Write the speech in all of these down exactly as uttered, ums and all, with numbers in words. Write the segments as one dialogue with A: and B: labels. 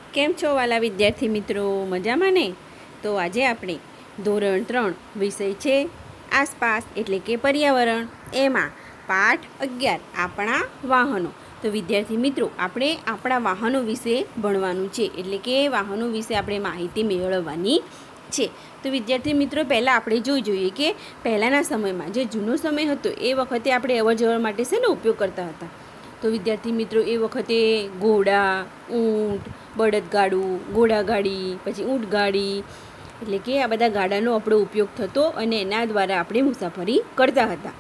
A: કેમ છો વાલા વિદ્યાર્થી મિત્રો, મજામાં ને? તો આજે આપણે ધોરણ ત્રણ વિષય છે આસપાસ એટલે કે પર્યાવરણ, એમાં પાઠ અગિયાર આપણા વાહનો. તો વિદ્યાર્થી મિત્રો, આપણે આપણા વાહનો વિશે ભણવાનું છે, એટલે કે વાહનો વિશે આપણે માહિતી મેળવવાની છે. તો વિદ્યાર્થી મિત્રો, પહેલાં આપણે જોઈ જોઈએ કે પહેલાંના સમયમાં જે જૂનો સમય હતો એ વખતે આપણે અવર જવર માટે શેનો ઉપયોગ કરતા હતા. તો વિદ્યાર્થી મિત્રો, એ વખતે ઘોડા, ઊંટ, બળદગાડું, ઘોડાગાડી, પછી ઊંટગાડી, એટલે કે આ બધા ગાડાનો આપણો ઉપયોગ થતો અને એના દ્વારા આપણે મુસાફરી કરતા હતા.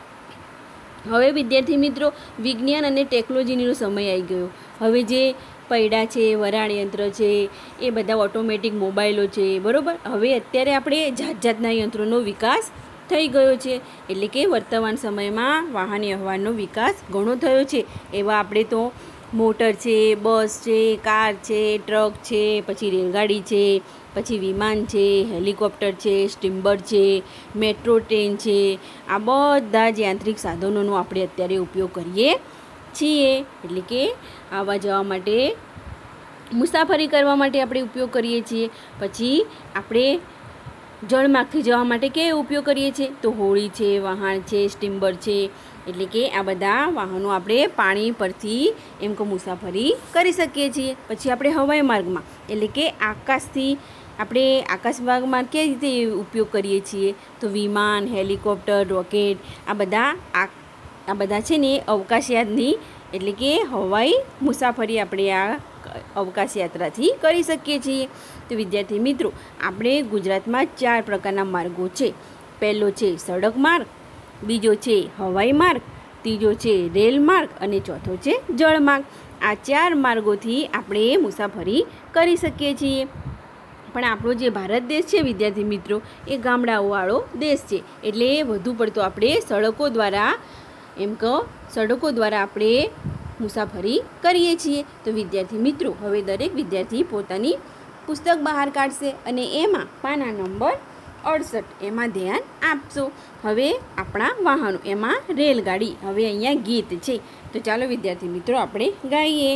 A: હવે વિદ્યાર્થી મિત્રો, વિજ્ઞાન અને ટેકનોલોજીનો સમય આવી ગયો. હવે જે પૈડા છે, વરાળ યંત્ર છે, એ બધા ઓટોમેટિક મોબાઈલો છે, બરાબર. હવે અત્યારે આપણે જાત જાતના યંત્રોનો વિકાસ થઈ ગયો છે, એટલે કે વર્તમાન સમયમાં વાહન વ્યવહારનો વિકાસ ઘણો થયો છે. એવા આપણે તો મોટર છે, બસ છે, કાર છે, ટ્રક છે, પછી રેલગાડી છે, પછી વિમાન છે, હેલિકોપ્ટર છે, સ્ટીમર છે, મેટ્રો ટ્રેન છે, આ બધા જ યાંત્રિક સાધનોનો આપણે અત્યારે ઉપયોગ કરીએ છીએ. એટલે કે આવવા જવા માટે, મુસાફરી કરવા માટે આપણે ઉપયોગ કરીએ છીએ. પછી આપણે જળમાર્ગથી જવા માટે કે ઉપયોગ કરીએ છીએ, તો હોડી છે, વહાણ છે, સ્ટીમર છે, એટલે કે આ બધા વાહનો આપણે પાણી પરથી એમ કે મુસાફરી કરી શકીએ છીએ. પછી આપણે હવાઈ માર્ગમાં, એટલે કે આકાશથી આપણે આકાશ માર્ગમાં કેવી રીતે ઉપયોગ કરીએ છીએ, તો વિમાન, હેલિકોપ્ટર, રોકેટ, આ બધા આ બધા છે ને અવકાશયાનની, એટલે કે હવાઈ મુસાફરી આપણે આ અવકાશ યાત્રાથી કરી શકીએ છીએ. તો વિદ્યાર્થી મિત્રો, આપણે ગુજરાતમાં ચાર પ્રકારના માર્ગો છે. પહેલો છે સડક માર્ગ, બીજો છે હવાઈ માર્ગ, ત્રીજો છે રેલ માર્ગ અને ચોથો છે જળમાર્ગ. આ ચાર માર્ગોથી આપણે મુસાફરી કરી શકીએ છીએ. પણ આપણો જે ભારત દેશ છે વિદ્યાર્થી મિત્રો, એ ગામડાઓવાળો દેશ છે, એટલે વધુ પડતો આપણે સડકો દ્વારા એમ કહો સડકો દ્વારા આપણે મુસાફરી કરીએ છીએ. તો વિદ્યાર્થી મિત્રો, હવે દરેક વિદ્યાર્થી પોતાની પુસ્તક બહાર કાઢશે અને એમાં પાના નંબર અડસઠ એમાં ધ્યાન આપશો. હવે આપણા વાહનો, એમાં રેલગાડી. હવે અહીંયા ગીત છે, તો ચાલો વિદ્યાર્થી મિત્રો આપણે ગાઈએ.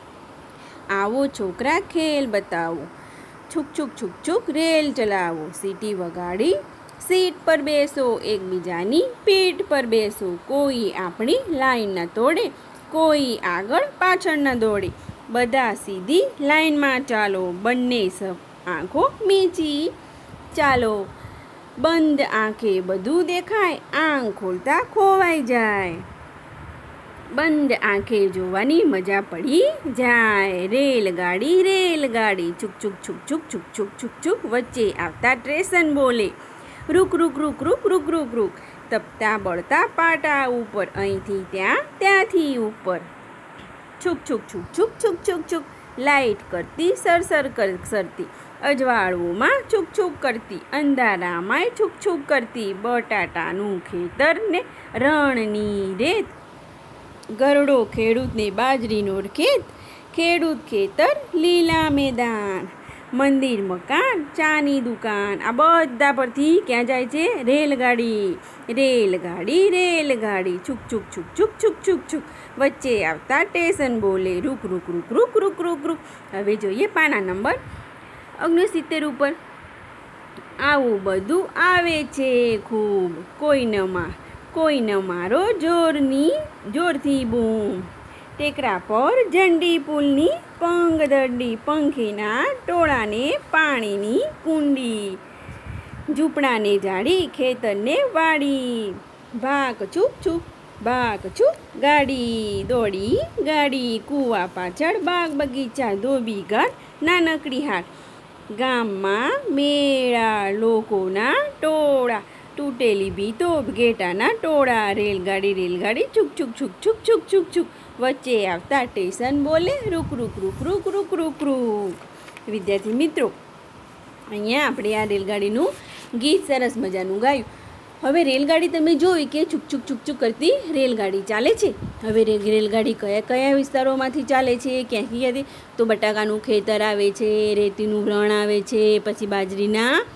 A: આવો છોકરા ખેલ બતાવો, છુક છુક છુક છુક રેલ ચલાવો, સીટી વગાડી સીટ પર બેસો, એકબીજાની પીઠ પર બેસો, કોઈ આપણી લાઈન ના તોડે, કોઈ આગળ પાછળ ના દોડે, બધા સીધી લાઈનમાં ચાલો, બંને સબ આંખો મીચી ચાલો, બંધ આંખે બધું દેખાય, આંખ ખોલતા ખોવાઈ જાય, બંધ આંખે જોવાની મજા પડી જાય, રેલગાડી રેલગાડી છુક છુક છુક છુક છુક છુક છુક છુક, વચ્ચે આવતા સ્ટેશન બોલે, રૂક રૂક રૂક રૂક રૂક રૂક રૂક, તપતા બળતા પાટા ઉપર, અહીંથી ત્યાં ત્યાંથી ઉપર, છુક છુક છુક છુક છુક છુક છુક, લાઈટ કરતી સરસર સરતી, અજવાળુમાં છુક છુક કરતી, અંધારામાંય છુક છુક કરતી, બટાટાનું ખેતર ને રણની રેત, ગરડો ખેડૂતને બાજરીનો ખેત, ખેડૂત ખેતર લીલા મેદાન, મંદિર મકાન ચાની દુકાન. આ બધા પરથી ક્યાં જાય છે? રેલગાડી રેલગાડી રેલગાડી છુક છુક છુક છુક છુક છુક છુક, વચ્ચે આવતા સ્ટેશન બોલે, રૂક રૂક રૂક રૂક રૂક રૂક રૂક. હવે જોઈએ પાના નંબર ઓગણસિત્તેર ઉપર. આવું બધું આવે છે ખૂબ, કોઈ ન માં કોઈ ન મારો જોરની જોરથી બૂમ, ટેકરા પર ઝંડી પુલની પંગદડી, પંખીના ટોળાને પાણીની કુંડી, ઝૂંપડાને જાડી ખેતરને વાડી, ભાગ છુક છુક ભાગ છુક ગાડી, દોડી ગાડી, કૂવા પાછળ બાગ બગીચા, ધોબી ઘાટ નાનકડી હાટ, ગામમાં મેળા લોકોના ટોળા, તૂટેલી ભીતો ઘેટાના ટોળા, રેલગાડી રેલગાડી છુક છુક છુક છુક છુક છુક છુક, વચ્ચે આવતા સ્ટેશન બોલે, રૂક રૂક રૂક રૂક રૂક રૂક રૂક. વિદ્યાર્થી મિત્રો, અહીંયા આપણે આ રેલગાડીનું ગીત સરસ મજાનું ગાયું. હવે રેલગાડી તમે જોઈ કે છુક છુક છુક છુક કરતી રેલગાડી ચાલે છે. હવે રેલગાડી કયા કયા વિસ્તારોમાંથી ચાલે છે, ક્યાંથી ક્યાંથી? તો બટાકાનું ખેતર આવે છે, રેતીનું રણ આવે છે, પછી બાજરીના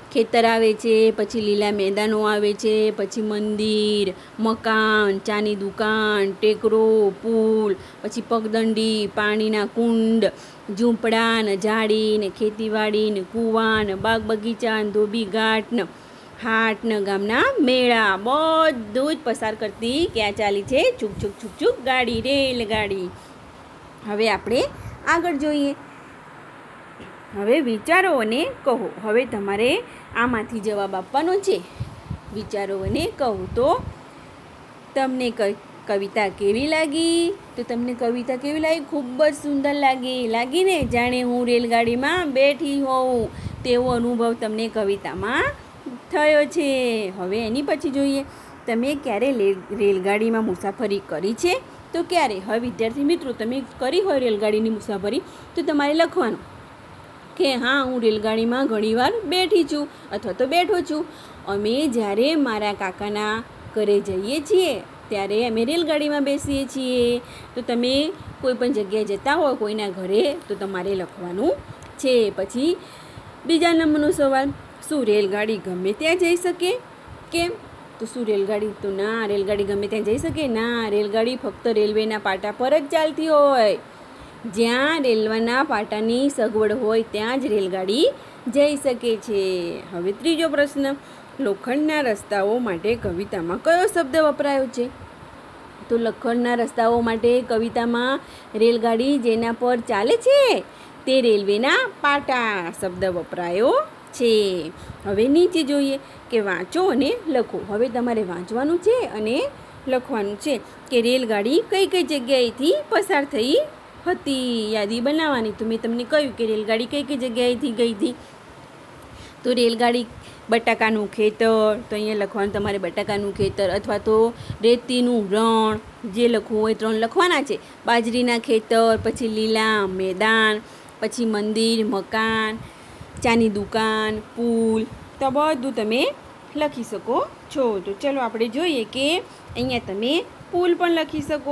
A: ખેતર આવે છે, પછી લીલા મેદાનો આવે છે, પછી મંદિર, મકાન, ચાની દુકાન, ટેકરો, પુલ, પછી પગદંડી, પાણીના કુંડ, ઝૂંપડા ને ઝાડી ને ખેતીવાડી ને કૂવા ને બાગ બગીચા ને ધોબી ઘાટ ને હાટ ને ગામના મેળા બધું જ પસાર કરતી ક્યાં ચાલી છે? છૂક છૂક છૂક છૂક ગાડી, રેલગાડી. હવે આપણે આગળ જોઈએ. હવે વિચારો અને કહો. હવે તમારે આમાંથી જવાબ આપવાનો છે. વિચારો અને કહો. તો તમને કવિતા કેવી લાગી? તો તમને કવિતા કેવી લાગી? ખૂબ જ સુંદર લાગી. લાગી ને? જાણે હું રેલગાડીમાં બેઠી હોઉં તેવો અનુભવ તમને કવિતામાં થયો છે. હવે એની પછી જોઈએ, તમે ક્યારે રેલગાડીમાં મુસાફરી કરી છે? તો ક્યારે? હવે વિદ્યાર્થી મિત્રો, તમે કરી હોય રેલગાડીની મુસાફરી તો તમારે લખવાનું કે હા, હું રેલગાડીમાં ઘણીવાર બેઠી છું અથવા તો બેઠો છું. અમે જ્યારે મારા કાકાના ઘરે જઈએ છીએ ત્યારે અમે રેલગાડીમાં બેસીએ છીએ. તો તમે કોઈ પણ જગ્યાએ જતા હોય કોઈના ઘરે તો તમારે લખવાનું છે. પછી બીજા નંબરનો સવાલ, શું રેલગાડી ગમે ત્યાં જઈ શકે? કેમ? તો શું રેલગાડી તો ના રેલગાડી ગમે ત્યાં જઈ શકે? ના, રેલગાડી ફક્ત રેલવેના પાટા પર જ ચાલતી હોય. જ્યાં રેલવેના પાટાની સગવડ હોય ત્યાં જ રેલગાડી જઈ શકે છે. હવે ત્રીજો પ્રશ્ન, લોખંડના રસ્તાઓ માટે કવિતામાં કયો શબ્દ વપરાયો છે? તો લોખંડના રસ્તાઓ માટે કવિતામાં રેલગાડી જેના પર ચાલે છે તે રેલવેના પાટા શબ્દ વપરાયો છે. હવે નીચે જોઈએ કે વાંચો અને લખો. હવે તમારે વાંચવાનું છે અને લખવાનું છે કે રેલગાડી કઈ કઈ જગ્યાએથી પસાર થઈ હતી. યાદી બનાવવાની. તો મેં તમને કહ્યું કે રેલગાડી કઈ કઈ જગ્યાએથી ગઈ હતી. તો રેલગાડી બટાકાનું ખેતર, તો અહીંયા લખવાનું તમારે બટાકાનું ખેતર, અથવા તો રેતીનું રણ, જે લખવું હોય ત્રણ લખવાના છે. બાજરીના ખેતર, પછી લીલા મેદાન, પછી મંદિર, મકાન, ચાની દુકાન, પુલ, તો બધું તમે લખી શકો છો. તો ચલો આપણે જોઈએ કે અહીંયા તમે પુલ પણ લખી શકો.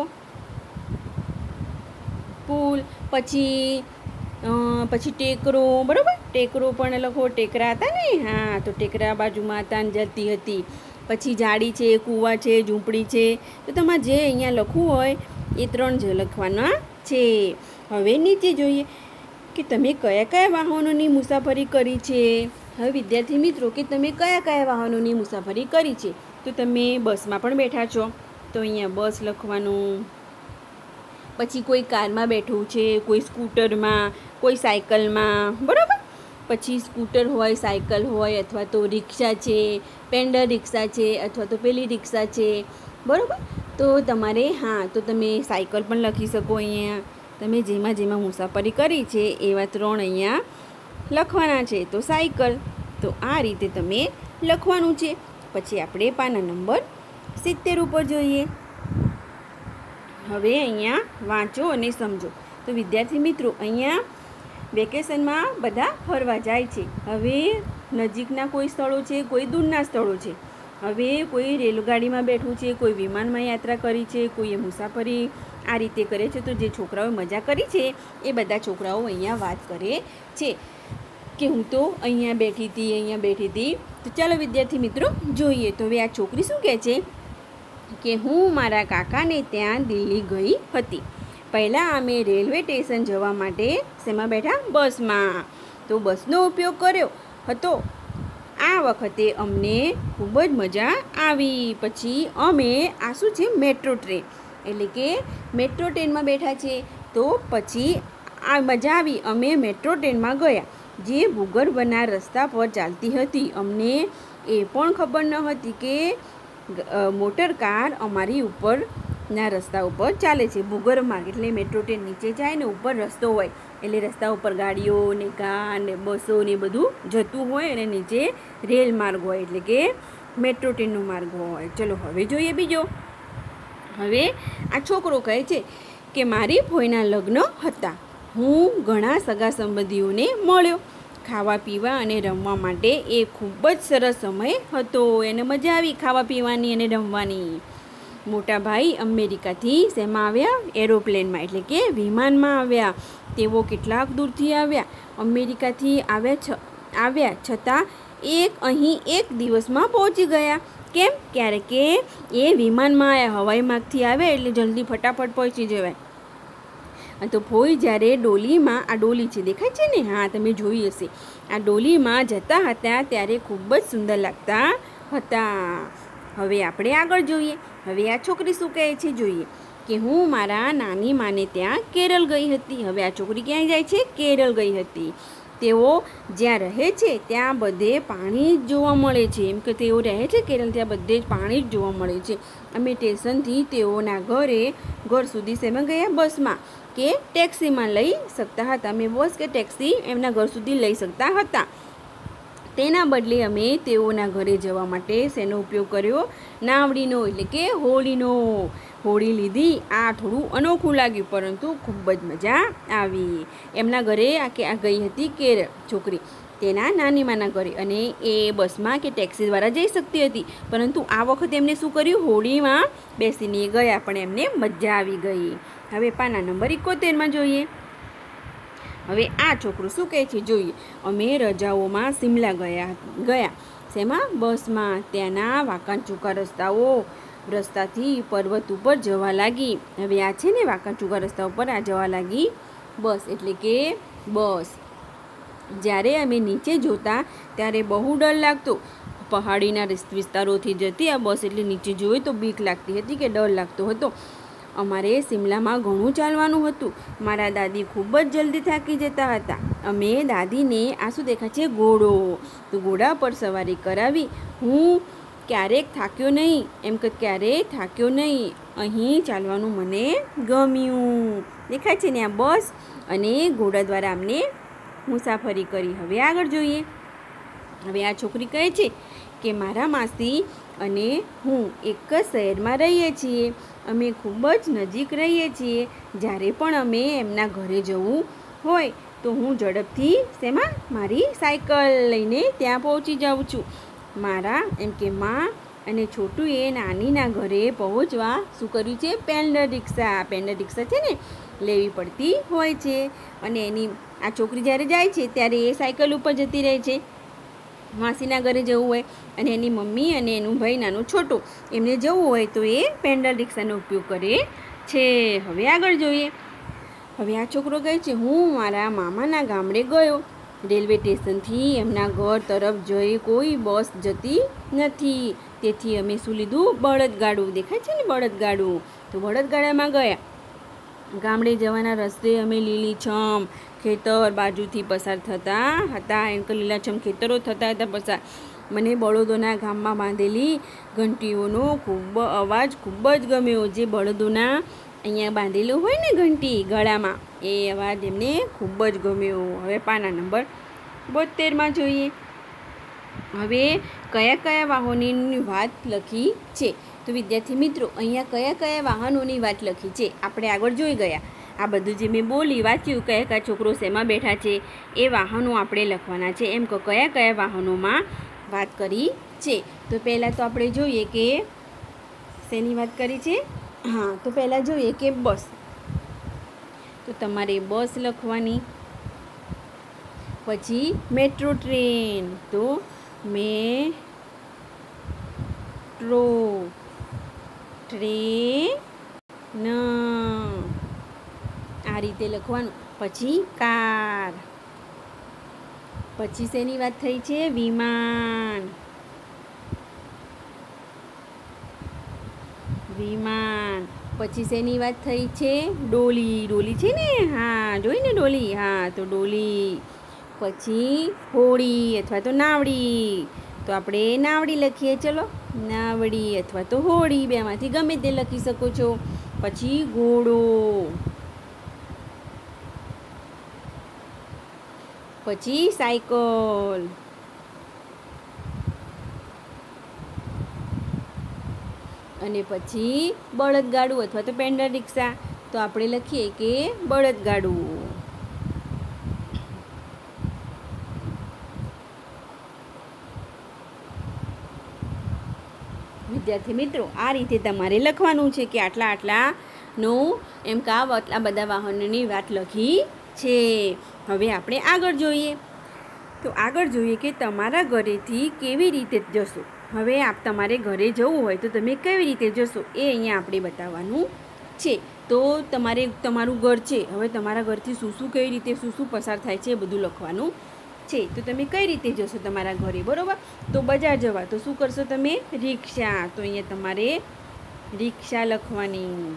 A: પુલ, પછી પછી ટેકરો, બરાબર? ટેકરો પણ લખો. ટેકરા હતા ને? હા, તો ટેકરા બાજુમાં હતા ને જતી હતી. પછી ઝાડી છે, કૂવા છે, ઝૂંપડી છે. તો તમારે જે અહીંયા લખવું હોય એ ત્રણ જ લખવાના છે. હવે નીચે જોઈએ કે તમે કયા કયા વાહનોની મુસાફરી કરી છે. હવે વિદ્યાર્થી મિત્રો, કે તમે કયા કયા વાહનોની મુસાફરી કરી છે? તો તમે બસમાં પણ બેઠા છો તો અહીંયા બસ લખવાનું. પછી કોઈ કારમાં બેઠું છે, કોઈ સ્કૂટરમાં, કોઈ સાયકલમાં, બરાબર? પછી સ્કૂટર હોય, સાયકલ હોય, અથવા તો રિક્ષા છે, પેન્ડલ રિક્ષા છે, અથવા તો પેલી રિક્ષા છે, બરાબર? તો તમારે હા, તો તમે સાયકલ પણ લખી શકો. અહીંયા તમે જેમાં જેમાં મુસાફરી કરી છે એવા ત્રણ અહીંયા લખવાના છે. તો સાયકલ, તો આ રીતે તમે લખવાનું છે. પછી આપણે પાના નંબર સિત્તેર ઉપર જોઈએ. હવે અહીંયા વાંચો અને સમજો. તો વિદ્યાર્થી મિત્રો, અહીંયા વેકેશનમાં બધા ફરવા જાય છે. હવે નજીકના કોઈ સ્થળો છે, કોઈ દૂરના સ્થળો છે. હવે કોઈ રેલગાડીમાં બેઠું છે, કોઈ વિમાનમાં યાત્રા કરી છે, કોઈએ મુસાફરી આ રીતે કરે છે. તો જે છોકરાઓએ મજા કરી છે એ બધા છોકરાઓ અહીંયા વાત કરે છે કે હું તો અહીંયા બેઠી હતી, અહીંયા બેઠી હતી. તો ચાલો વિદ્યાર્થી મિત્રો જોઈએ. તો હવે આ છોકરી શું કહે છે કે હું મારા કાકાને ત્યાં દિલ્હી ગઈ હતી. પહેલાં અમે રેલવે સ્ટેશન જવા માટે શેમાં બેઠા? બસમાં. તો બસનો ઉપયોગ કર્યો હતો. આ વખતે અમને ખૂબ જ મજા આવી. પછી અમે આ શું છે? મેટ્રો ટ્રેન, એટલે કે મેટ્રો ટ્રેનમાં બેઠા છે. તો પછી આ મજા આવી. અમે મેટ્રો ટ્રેનમાં ગયા જે ભૂગર્ભના રસ્તા પર ચાલતી હતી. અમને એ પણ ખબર ન હતી કે મોટર કાર અમારી ઉપરના રસ્તા ઉપર ચાલે છે. ભૂગર્ભ માર્ગ એટલે મેટ્રો ટ્રેન નીચે જાય ને ઉપર રસ્તો હોય, એટલે રસ્તા ઉપર ગાડીઓ ને કાર ને બસો ને બધું જતું હોય અને નીચે રેલ માર્ગ હોય, એટલે કે મેટ્રો ટ્રેનનો માર્ગ હોય. ચલો હવે જોઈએ બીજો. હવે આ છોકરો કહે છે કે મારી ફોઈના લગ્ન હતા. હું ઘણા સગા સંબંધીઓને મળ્યો. ખાવા પીવા અને રમવા માટે એ ખૂબ જ સરસ સમય હતો. એને મજા આવી ખાવા પીવાની અને રમવાની. મોટા ભાઈ અમેરિકાથી શેમાં આવ્યા? એરોપ્લેનમાં, એટલે કે વિમાનમાં આવ્યા. તેઓ કેટલાક દૂરથી આવ્યા. અમેરિકાથી આવ્યા છ આવ્યા છતાં એક અહીં એક દિવસમાં પહોંચી ગયા. કેમ? ક્યારેક કે એ વિમાનમાં હવાઈ માર્ગથી આવે એટલે જલ્દી ફટાફટ પહોંચી જવાય. તો ફોઈ જ્યારે ડોલીમાં, આ ડોલી છે દેખાય છે ને, હા તમે જોઈ હશે, આ ડોલીમાં જતા હતા ત્યારે ખૂબ જ સુંદર લાગતા હતા. હવે આપણે આગળ જોઈએ. હવે આ છોકરી શું કહે છે જોઈએ કે હું મારા નાની માને ત્યાં કેરળ ગઈ હતી. હવે આ છોકરી ક્યાં જાય છે? કેરળ ગઈ હતી. તેઓ જ્યાં રહે છે ત્યાં બધે પાણી જ જોવા મળે છે. એમ કે તેઓ રહે છે કેરળ, ત્યાં બધે જ પાણી જ જોવા મળે છે. અમે સ્ટેશનથી તેઓના ઘરે ઘર સુધી શેમાં ગયા? બસમાં કે ટેક્સીમાં લઈ શકતા હતા. અમે બસ કે ટેક્સી એમના ઘર સુધી લઈ શકતા હતા. તેના બદલે અમે તેઓના ઘરે જવા માટે શેનો ઉપયોગ કર્યો? નાવડીનો, એટલે કે હોડીનો. હોડી લીધી. આ થોડું અનોખું લાગ્યું પરંતુ ખૂબ જ મજા આવી. એમના ઘરે આ કે આ ગઈ હતી કેરળ છોકરી તેના નાની માના ઘરે, અને એ બસમાં કે ટેક્સી દ્વારા જઈ શકતી હતી, પરંતુ આ વખતે એમને શું કર્યું? હોડીમાં બેસીને ગયા, પણ એમને મજા આવી ગઈ. હવે પાના નંબર એકોતેરમાં જોઈએ. હવે આ છોકરું શું કહે છે જોઈએ. અમે રજાઓમાં શિમલા ગયા ગયા શેમાં? બસમાં. ત્યાંના વાંકા ચૂકા રસ્તાઓ રસ્તાથી પર્વત ઉપર જવા લાગી. હવે આ છે ને વાંકા ચૂકા રસ્તા ઉપર આ જવા લાગી બસ, એટલે કે બસ. જ્યારે અમે નીચે જોતા ત્યારે બહુ ડર લાગતો. પહાડીના વિસ્તારોથી જતી આ બસ, એટલે નીચે જોઈએ તો બીક લાગતી હતી કે ડર લાગતો હતો. અમારે શિમલામાં ઘણું ચાલવાનું હતું. મારા દાદી ખૂબ જ જલ્દી થાકી જતા હતા. અમે દાદીને આ શું દેખાય છે? ઘોડો. તો ઘોડા પર સવારી કરાવી. હું ક્યારેક થાક્યો નહીં, એમ કે ક્યારેય થાક્યો નહીં. અહીં ચાલવાનું મને ગમ્યું. દેખાય છે ને આ બસ અને ઘોડા દ્વારા અમને મુસાફરી કરી. હવે આગળ જોઈએ. હવે આ છોકરી કહે છે કે મારા માસી અને હું એક જ શહેરમાં રહીએ છીએ. અમે ખૂબ જ નજીક રહીએ છીએ. જ્યારે પણ અમે એમના ઘરે જવું હોય તો હું ઝડપથી શેમાં? મારી સાયકલ લઈને ત્યાં પહોંચી જાઉં છું. મારા એમ કે માં અને છોટુએ નાનીના ઘરે પહોંચવા શું કર્યું છે? પેન્ડલ રિક્ષા. પેન્ડલ રિક્ષા છે ને લેવી પડતી હોય છે, અને એની આ છોકરી જ્યારે જાય છે ત્યારે એ સાયકલ ઉપર જતી રહે છે માસીના ઘરે જવું હોય, અને એની મમ્મી અને એનું ભાઈ નાનું છોટું એમને જવું હોય તો એ પેન્ડલ રિક્ષાનો ઉપયોગ કરે છે. હવે આગળ જોઈએ. હવે આ છોકરો કહે છે હું મારા મામાના ગામડે ગયો. રેલવે સ્ટેશનથી એમના ઘર તરફ જઈ કોઈ બસ જતી નથી, તેથી અમે શું લીધું? બળદગાડું. દેખાય છે ને બળદગાડું. તો બળદગાડામાં ગયા. ગામડે જવાના રસ્તે અમે લીલીછમ ખેતર બાજુથી પસાર થતા હતા. એમ કે લીલાછમ ખેતરો થતા હતા પસાર. મને બળદોના ગામમાં બાંધેલી ઘંટીઓનો ખૂબ અવાજ ખૂબ જ ગમ્યો. જે બળદોના અહીંયા બાંધેલું હોય ને ઘંટી ગળામાં, એ અવાજ એમને ખૂબ જ ગમ્યો. હવે પાના નંબર બોતેરમાં જોઈએ. હવે કયા કયા વાહનોની વાત લખી છે? તો વિદ્યાર્થી મિત્રો, અહીંયા કયા કયા વાહનોની વાત લખી છે આપણે આગળ જોઈ ગયા. આ બધું જે મેં બોલી વાંચ્યું, કયા કયા છોકરો શેમાં બેઠા છે એ વાહનો આપણે લખવાના છે. એમ કે કયા કયા વાહનોમાં વાત કરી છે. તો પહેલાં તો આપણે જોઈએ કે શેની વાત કરી છે. હા, તો પહેલાં જોઈએ કે બસ. તો તમારે બસ લખવાની. પછી મેટ્રો ટ્રેન. તો મેટ્રો ટ્રેન આ રીતે લખવાનું. પછી કાર. પછી શેની વાત થઈ છે? વિમાન. વિમાન. પછી શેની વાત થઈ છે? ડોલી. ડોલી છે ને, હા જોઈને ડોલી. હા, તો ડોલી. પછી હોડી અથવા તો નાવડી. તો આપણે નાવડી લખીએ. ચલો, નાવડી અથવા તો હોડી, બેમાંથી ગમે તે લખી શકો છો. પછી ઘોડો. પછી સાયકલ. અને પછી બળદગાડું અથવા તો પેન્ડલ રિક્ષા. તો આપણે લખીએ કે બળદગાડું. વિદ્યાર્થી મિત્રો, આ રીતે તમારે લખવાનું છે કે આટલા આટલાનું એમ કે આટલા બધા વાહનોની વાત લખી છે. હવે આપણે આગળ જોઈએ. તો આગળ જોઈએ કે તમારા ઘરેથી કેવી રીતે જશો. હવે આપ તમારે ઘરે જવું હોય તો તમે કેવી રીતે જશો એ અહીંયા આપણે બતાવવાનું છે. તો તમારે તમારું ઘર છે, હવે તમારા ઘરથી શું શું કઈ રીતે શું શું પસાર થાય છે એ બધું લખવાનું છે. તો તમે કઈ રીતે જશો તમારા ઘરે, બરાબર. તો બજાર જવા તો શું કરશો તમે, રિક્ષા. તો અહીંયા તમારે રિક્ષા લખવાની.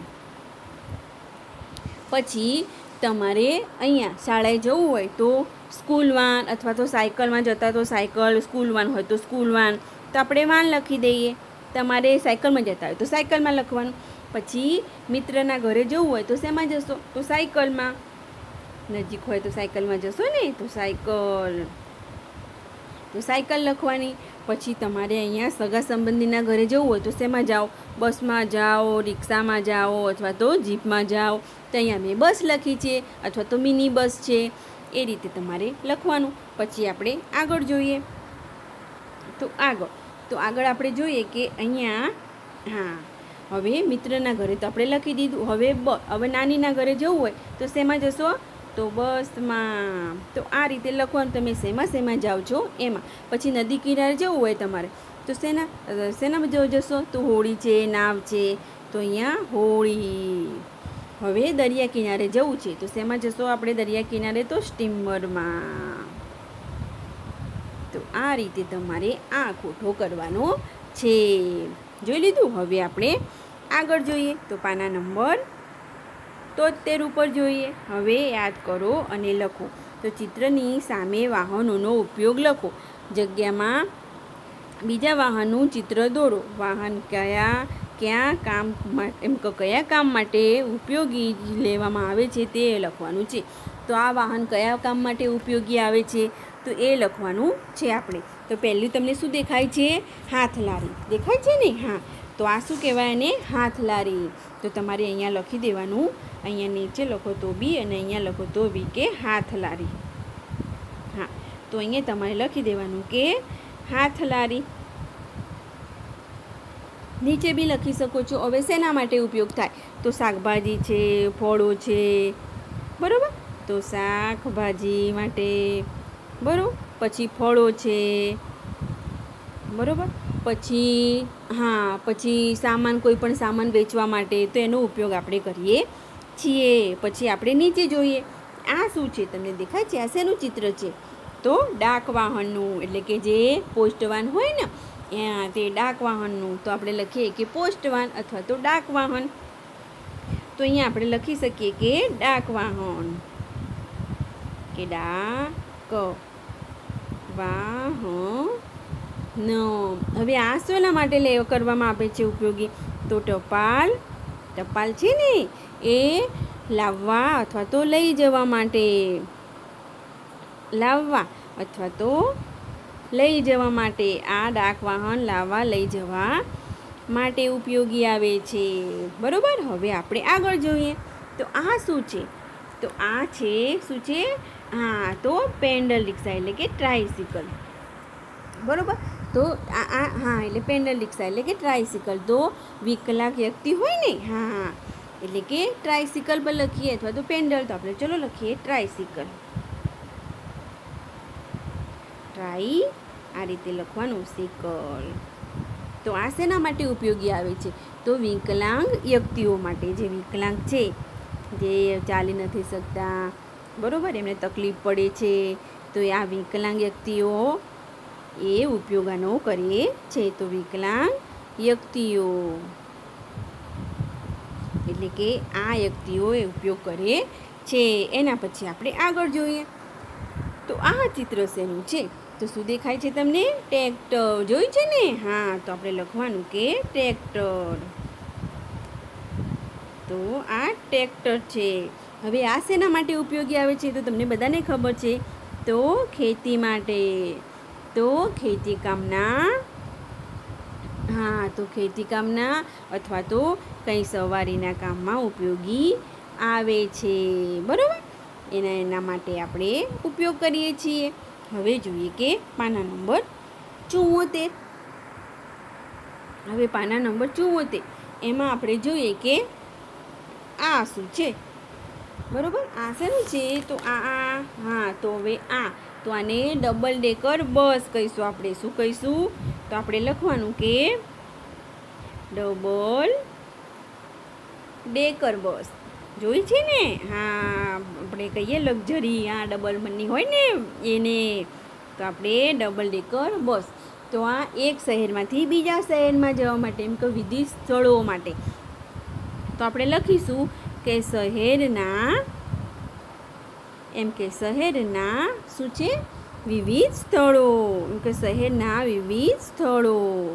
A: પછી તમારે અહીંયા શાળાએ જવું હોય તો સ્કૂલ વાન, અથવા તો સાયકલમાં જતા તો સાયકલ, સ્કૂલ વાન હોય તો સ્કૂલ વાન. તો આપણે વાન લખી દઈએ. તમારે સાયકલમાં જતા હોય તો સાયકલમાં લખવાનું. પછી મિત્રના ઘરે જવું હોય તો શેમાં જશો, તો સાયકલમાં. નજીક હોય તો સાયકલમાં જશો ને, તો સાયકલ. તો સાયકલ લખવાની. પછી તમારે અહીંયા સગા સંબંધીના ઘરે જવું હોય તો શેમાં જાઓ, બસમાં જાઓ, રિક્ષામાં જાઓ, અથવા તો જીપમાં જાઓ. તો અહીંયા મેં બસ લખી છે, અથવા તો મિની બસ છે, એ રીતે તમારે લખવાનું. પછી આપણે આગળ જોઈએ. તો આગળ તો આગળ આપણે જોઈએ કે અહીંયા હા હવે મિત્રના ઘરે તો આપણે લખી દીધું. હવે બ હવે નાનીના ઘરે જવું હોય તો શેમાં જશો, તો બસમાં. તો આ રીતે લખવાનું, તમે શેમાં શેમાં જાઓ છો એમાં. પછી નદી કિનારે જવું હોય તમારે તો શેના શેનામાં જવું જશો, તો હોળી છે, નાવ છે. તો અહીંયા હોળી. હવે દરિયા કિનારે જવું છે તો શેમાં જશો આપણે દરિયા કિનારે, તો સ્ટીમરમાં. તો આ રીતે તમારે આ ખોટો કરવાનો છે. જોઈ લીધું. હવે આપણે આગળ જોઈએ. તો પાના નંબર તોતેર ઉપર જોઈએ. હવે યાદ કરો અને લખો. તો ચિત્રની સામે વાહનોનો ઉપયોગ લખો. જગ્યામાં બીજા વાહનનું ચિત્ર દોરો. વાહન કયા ક્યાં કામ એમ કયા કામ માટે ઉપયોગી લેવામાં આવે છે તે લખવાનું છે. તો આ વાહન કયા કામ માટે ઉપયોગી આવે છે તો એ લખવાનું છે આપણે. તો પહેલું તમને શું દેખાય છે, હાથલારી દેખાય છે ને. હા, તો આ શું કહેવાય એને, હાથલારી. તો તમારે અહીંયા લખી દેવાનું. અહીંયા નીચે લખો તો બી અને અહીંયા લખો તો બી કે હાથલારી. હા, તો અહીંયા તમારે લખી દેવાનું કે હાથલારી. નીચે બી લખી શકો છો. હવે શેના માટે ઉપયોગ થાય, તો શાકભાજી છે, ફળો છે, બરાબર. તો શાકભાજી માટે, બરાબર. પછી ફળો છે, બરાબર. પછી હા પછી સામાન, કોઈ પણ સામાન વેચવા માટે તો એનો ઉપયોગ આપણે કરીએ છીએ. પછી આપણે નીચે જોઈએ. આ શું છે તમને દેખાય છે, આ શેનું ચિત્ર છે, તો ડાક વાહનનું, એટલે કે જે પોસ્ટવાન હોય ને તે ડાક વાહનનું. તો આપણે લખીએ કે પોસ્ટવાન અથવા તો ડાક વાહન. તો અહીંયા આપણે લખી શકીએ કે ડાક વાહન, કે ડાક વાહન. હવે આ શેના માટે લે કરવામાં આવે છે ઉપયોગી, તો ટપાલ. ટપાલ છે ને એ લાવવા અથવા તો લઈ જવા માટે, લાવવા અથવા તો લઈ જવા માટે આ ડાક વાહન લાવવા લઈ જવા માટે ઉપયોગી આવે છે, બરાબર. હવે આપણે આગળ જોઈએ. તો આ શું છે, તો આ છે શું છે, હા તો પેન્ડલ રિક્ષા એટલે કે ટ્રાયસિકલ, બરાબર. તો આ આ હા એટલે પેન્ડલ રિક્ષા એટલે કે ટ્રાયસિકલ. તો વિકલાંગ વ્યક્તિ હોય ને, હા એટલે કે ટ્રાયસિકલ પર લખીએ અથવા તો પેન્ડલ. તો આપણે ચલો લખીએ ટ્રાયસિકલ. ટ્રાય આ રીતે લખવાનું, સિકલ. તો આ શેના માટે ઉપયોગી આવે છે, તો વિકલાંગ વ્યક્તિઓ માટે, જે વિકલાંગ છે, જે ચાલી નથી શકતા, બરાબર, એમને તકલીફ પડે છે. તો આ વિકલાંગ વ્યક્તિઓ એ ઉપયોગનો કરે છે. તો વિકલાંગ વ્યક્તિઓ એટલે કે આ વ્યક્તિઓ એ ઉપયોગ કરે છે. એના પછી આપણે આગળ જોઈએ. તો આ ચિત્ર શેનું છે, તો શું દેખાય છે તમને, ટ્રેક્ટર. જોયું છે ને. હા, તો આપણે લખવાનું કે ટ્રેક્ટર. તો આ ટ્રેક્ટર છે. હવે આ શેના માટે ઉપયોગી આવે છે, તો તમને બધાને ખબર છે, તો ખેતી માટે. તો ખેતી કામના, હા તો ખેતી કામના અથવા તો કંઈ સવારીના કામમાં ઉપયોગી આવે છે, બરાબર. એના એના માટે આપણે ઉપયોગ કરીએ છીએ. હવે જોઈએ કે પાના નંબર ચુમ્મોતેર. હવે પાના નંબર ચુમ્મોતેર એમાં આપણે જોઈએ કે આ શું છે, બરાબર. આ શેનું છે? તો આ આ હા તો હવે આ તો આને ડબલ ડેકર બસ કહીશું આપણે. શું કહીશું? તો આપણે લખવાનું કે ડબલ ડેકર બસ. જોઈ છે ને? હા આપણે કહીએ લક્ઝરી, હા ડબલ બની હોય ને એને, તો આપણે ડબલ ડેકર બસ. તો આ એક શહેરમાંથી બીજા શહેરમાં જવા માટે, એમ કે વિવિધ સ્થળો માટે, તો આપણે લખીશું કે શહેરના, એમ કે શહેરના શું છે? વિવિધ સ્થળો. એમ કે શહેરના વિવિધ સ્થળો,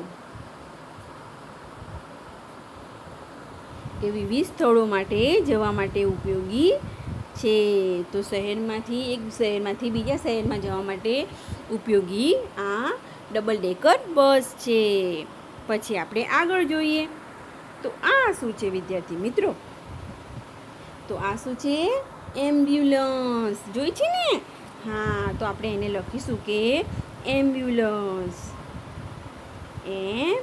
A: કે વિવિધ સ્થળો માટે જવા માટે ઉપયોગી છે. તો શહેરમાંથી એક શહેરમાંથી બીજા શહેરમાં જવા માટે ઉપયોગી આ ડબલ ડેકર બસ છે. પછી આપણે આગળ જોઈએ તો આ શું છે વિદ્યાર્થી મિત્રો? તો આ શું છે? એમ્બ્યુલન્સ. જોઈ છે ને? હા તો આપણે એને લખીશું કે એમ્બ્યુલન્સ. એમ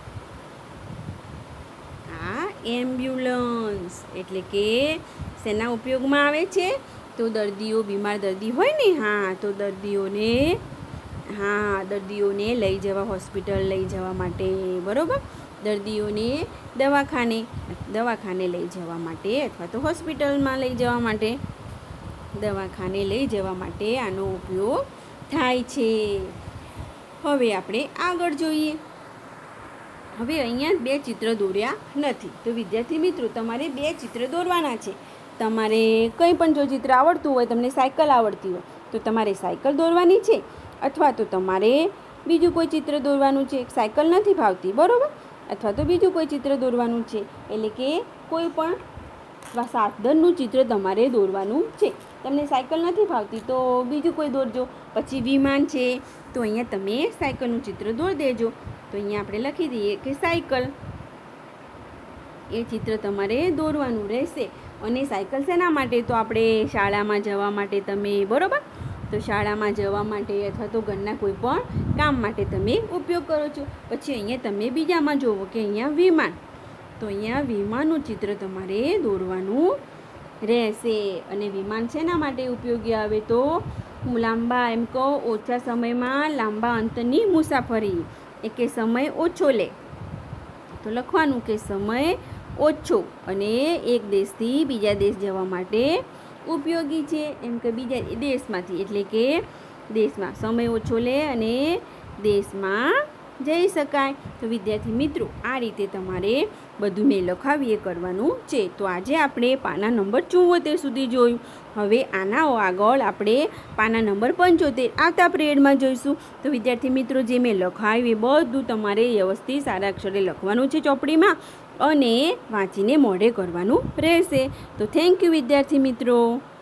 A: આ એમ્બ્યુલન્સ એટલે કે શેના ઉપયોગમાં આવે છે? તો દર્દીઓ, બીમાર દર્દી હોય ને, હા તો દર્દીઓને, હા દર્દીઓને લઈ જવા, હોસ્પિટલ લઈ જવા માટે, બરાબર. દર્દીઓને દવાખાને દવાખાને લઈ જવા માટે અથવા તો હોસ્પિટલમાં લઈ જવા માટે, દવાખાને લઈ જવા માટે આનો ઉપયોગ થાય છે. હવે આપણે આગળ જોઈએ. હવે અહીંયા બે ચિત્ર દોર્યા નથી, તો વિદ્યાર્થી મિત્રો તમારે બે ચિત્ર દોરવાના છે. તમારે કંઈ પણ જો ચિત્ર આવડતું હોય, તમને સાયકલ આવડતી હોય તો તમારે સાયકલ દોરવાની છે, અથવા તો તમારે બીજું કોઈ ચિત્ર દોરવાનું છે. સાયકલ નથી ફાવતી, બરાબર, અથવા તો બીજું કોઈ ચિત્ર દોરવાનું છે, એટલે કે કોઈ પણ સાધનનું ચિત્ર તમારે દોરવાનું છે. તમને સાયકલ નથી ફાવતી તો બીજું કોઈ દોરજો. પછી વિમાન છે તો અહીંયા તમે સાયકલનું ચિત્ર દોરી દેજો. તો અહીંયા આપણે લખી દઈએ કે સાયકલ, એ ચિત્ર તમારે દોરવાનું રહેશે. અને સાયકલ શેના માટે? તો આપણે શાળામાં જવા માટે તમે, બરાબર, તો શાળામાં જવા માટે અથવા તો ઘરના કોઈ પણ કામ માટે તમે ઉપયોગ કરો છો. પછી અહીંયા તમે બીજામાં જુઓ કે અહીંયા વિમાન, તો અહીંયા વિમાનનું ચિત્ર તમારે દોરવાનું રહેશે. અને વિમાન શેના માટે ઉપયોગી આવે? તો લાંબા, એમ કહો ઓછા સમયમાં લાંબા અંતરની મુસાફરી, એ કે સમય ઓછો લે, તો લખવાનું કે સમય ઓછો અને એક દેશથી બીજા દેશ જવા માટે ઉપયોગી છે. એમ કે બીજા દેશમાંથી, એટલે કે દેશમાં સમય ઓછો લે અને દેશમાં જઈ શકાય. તો વિદ્યાર્થી મિત્રો આ રીતે તમારે બધું મેં લખાવીએ કરવાનું છે. તો આજે આપણે પાના નંબર ચુંવોતેર સુધી જોયું. હવે આના આગળ આપણે પાના નંબર પંચોતેર આવતા પિરિયડમાં જોઈશું. તો વિદ્યાર્થી મિત્રો જે મેં લખાવ્યું એ બધું તમારે વ્યવસ્થિત સારા અક્ષરે લખવાનું છે ચોપડીમાં, અને વાંચીને મોઢે કરવાનું રહેશે. તો થેન્ક યુ વિદ્યાર્થી મિત્રો.